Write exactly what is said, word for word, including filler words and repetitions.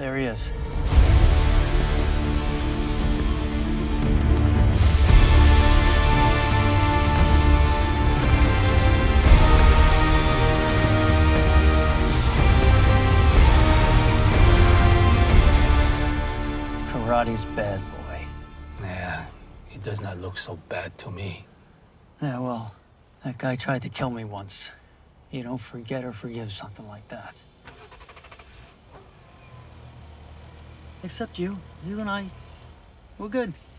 There he is. Karate's bad, boy. Yeah, he does not look so bad to me. Yeah, well, that guy tried to kill me once. You don't forget or forgive something like that. Except you. You and I, we're good.